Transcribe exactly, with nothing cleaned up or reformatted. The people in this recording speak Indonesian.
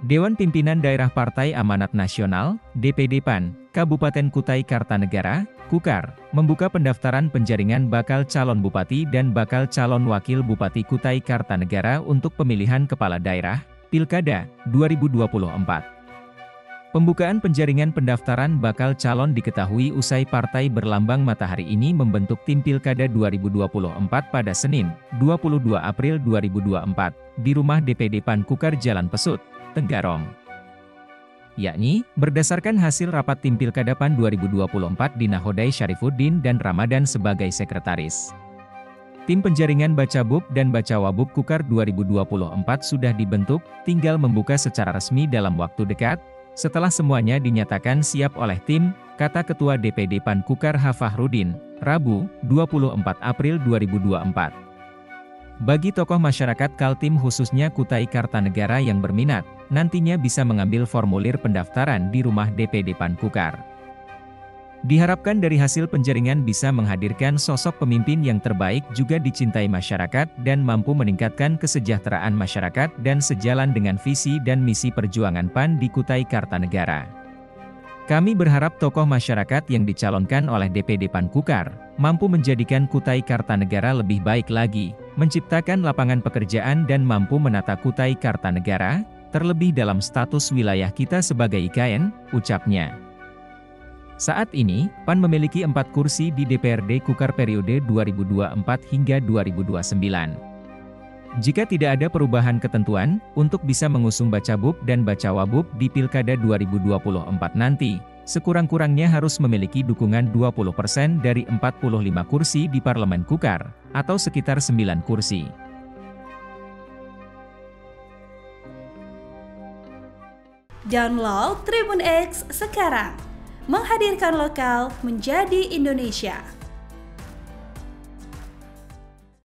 Dewan Pimpinan Daerah Partai Amanat Nasional, D P D P A N, Kabupaten Kutai Kartanegara, Kukar, membuka pendaftaran penjaringan bakal calon bupati dan bakal calon wakil bupati Kutai Kartanegara untuk pemilihan kepala daerah, Pilkada, dua ribu dua puluh empat. Pembukaan penjaringan pendaftaran bakal calon diketahui usai partai berlambang matahari ini membentuk tim Pilkada dua ribu dua puluh empat pada Senin, dua puluh dua April dua ribu dua puluh empat, di rumah D P D P A N Kukar Jalan Pesut, Tenggarong. Yakni, berdasarkan hasil rapat tim Pilkada P A N dua ribu dua puluh empat di Nahodai Syarifuddin dan Ramadan sebagai sekretaris. Tim penjaringan Bacabub dan Bacawabub Kukar dua ribu dua puluh empat sudah dibentuk, tinggal membuka secara resmi dalam waktu dekat, setelah semuanya dinyatakan siap oleh tim, kata Ketua D P D P A N Kukar Hafahrudin, Rabu, dua puluh empat April dua ribu dua puluh empat. Bagi tokoh masyarakat Kaltim khususnya Kutai Kartanegara yang berminat, nantinya bisa mengambil formulir pendaftaran di rumah D P D P A N Kukar. Diharapkan dari hasil penjaringan bisa menghadirkan sosok pemimpin yang terbaik juga dicintai masyarakat dan mampu meningkatkan kesejahteraan masyarakat dan sejalan dengan visi dan misi perjuangan P A N di Kutai Kartanegara. Kami berharap tokoh masyarakat yang dicalonkan oleh D P D P A N Kukar, mampu menjadikan Kutai Kartanegara lebih baik lagi, menciptakan lapangan pekerjaan dan mampu menata Kutai Kartanegara, terlebih dalam status wilayah kita sebagai I K N, ucapnya. Saat ini, P A N memiliki empat kursi di D P R D Kukar periode dua ribu dua puluh empat hingga dua ribu dua puluh sembilan. Jika tidak ada perubahan ketentuan, untuk bisa mengusung Bacabub dan Bacawabub di Pilkada dua ribu dua puluh empat nanti, sekurang-kurangnya harus memiliki dukungan dua puluh persen dari empat puluh lima kursi di Parlemen Kukar, atau sekitar sembilan kursi. Download Tribun X sekarang, menghadirkan lokal menjadi Indonesia.